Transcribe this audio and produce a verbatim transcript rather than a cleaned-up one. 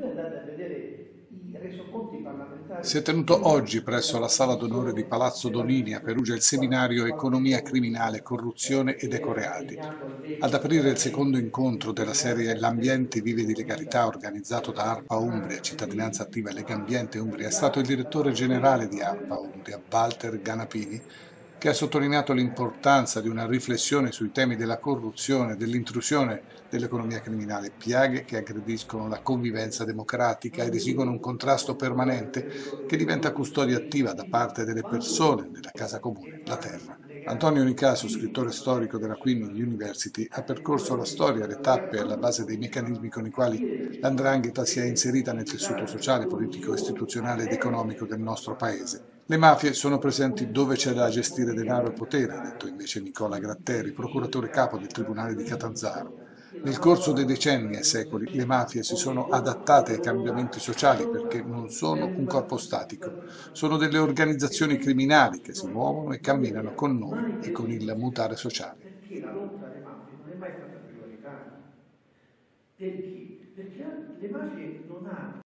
voi andate a vedere i resoconti parlamentari Si è delle tenuto oggi presso la Sala d'Onore di Palazzo Donini a Perugia il seminario Economia criminale, corruzione ed ecoreati. Ad aprire il secondo incontro della serie L'ambiente vive di legalità organizzato da ARPA Umbria, Cittadinanza Attiva e Legambiente Umbria è stato il direttore generale di ARPA Umbria, Walter Ganapini, che ha sottolineato l'importanza di una riflessione sui temi della corruzione e dell'intrusione dell'economia criminale, piaghe che aggrediscono la convivenza democratica ed esigono un contrasto permanente che diventa custodia attiva da parte delle persone della casa comune, la terra. Antonio Nicaso, scrittore storico della Queen University, ha percorso la storia, le tappe alla base dei meccanismi con i quali l'andrangheta si è inserita nel tessuto sociale, politico, istituzionale ed economico del nostro paese. Le mafie sono presenti dove c'è da gestire denaro e potere, ha detto invece Nicola Gratteri, procuratore capo del Tribunale di Catanzaro. Nel corso dei decenni e secoli le mafie si sono adattate ai cambiamenti sociali perché non sono un corpo statico, sono delle organizzazioni criminali che si muovono e camminano con noi e con il mutare sociale. perché la lotta alle mafie non è mai stata prioritaria. Perché? Perché le mafie non hanno